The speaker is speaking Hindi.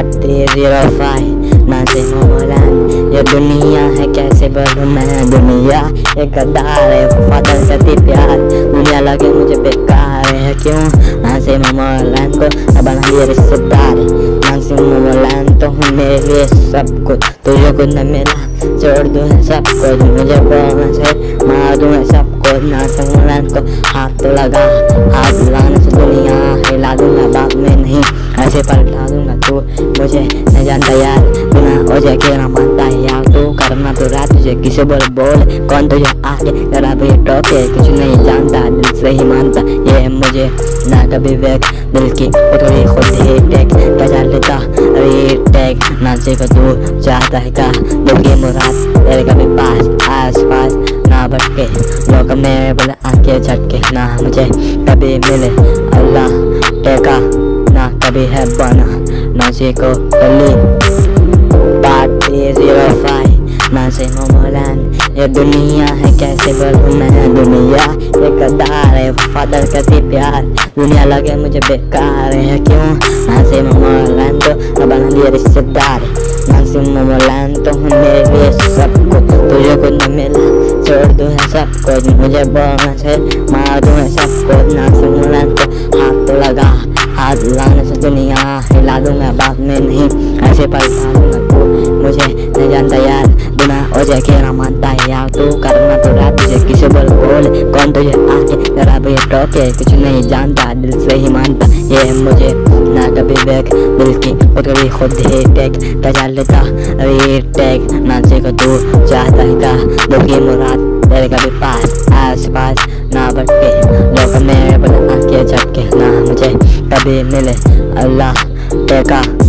5305 ना से मोहलान। ये दुनिया है कैसे बोलूं मैं, दुनिया एक गद्दार है, वफादार करती प्यार, दुनिया लगे मुझे बेकार है क्यों। ना से मोहलान को बना लिए रिश्तेदार, ना से मोहलान तो हूँ मेरे लिए सब कुछ, तुझे कुछ न मिला छोड़ दूँ सब कुछ, मुझे बोलना से मार दूँ सब कुछ। ना से मोहलान को हाथ तो लगा, हाथ लगाने से दुनिया हिला दूंगा, बाप में नहीं ऐसे पलटा दूंगा तू मुझे नहीं जानता यार, बिना वजह के ना मानता यार, तू करना तो रात तुझे किसे बोल कौन तुझे आके जरा भी टोके, कुछ नहीं जानता दिल से ही मानता ये मुझे ना कभी वेक, दिल की उतरी खुद ही टेक बजा लेता रीटेक, ना सिर्फ तू चाहता है का दिल की मुराद तेरे कभी पास आस पास ना भटके, लोग मेरे बोले आंखें झटके, ना मुझे कभी मिले अल्लाह टेका, ना कभी है बना ना सीखो गली। 5305 ना से मोहलान। ये दुनिया है कैसे बोलूं मैं, दुनिया एक गद्दार है, वफादार करती प्यार, दुनिया लगे मुझे बेकार है क्यों। ना से मोहलान तो बना लिए रिश्तेदार, ना से मोहलान तो हूँ मेरे लिए सब कुछ, तुझे कुछ न मिला छोड़ दूँ सब कुछ, मुझे बोलना से मार दूँ सब कुछ। ना से मोहलान को हाथ तो लगा, हाथ लगाने से दुनिया हिला दूंगा, बाप में नहीं ऐसे पलटा दूंगा तू मुझे नहीं जानता यार, बिना वजह के ना मानता यार, तू करना तो रात तुझे किसे बोल कौन तुझे आके जरा भी टोके, कुछ नहीं जानता दिल से ही मानता ये मुझे ना कभी वेक, दिल की उतरी खुद ही टेक बजा लेता रीटेक, ना सीखो तू चाहता है का दिल की मुराद तेरे कभी पास आस पास ना भटके, लोग मेरे बोले आंखें झटके, ना मुझे कभी मिले अल्लाह टेका।